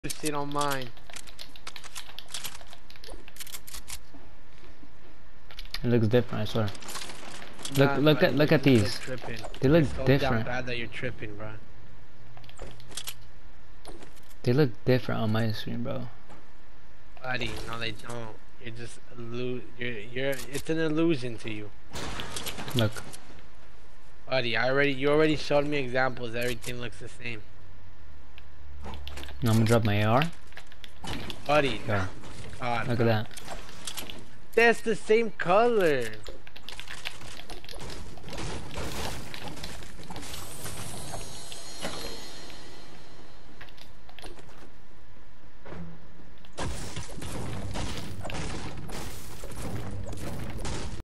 Shit on mine. It looks different, I swear. Nah, buddy, Look you're at just still these. tripping. They You're look so down different. bad that you're tripping, bro. They look different on my screen, bro. Buddy, no, they don't. You're just you're. It's an illusion to you, Look. buddy. You already showed me examples. Everything looks the same, Now I'm gonna drop my AR. buddy. Yo, God, look bro. at that. That's the same color.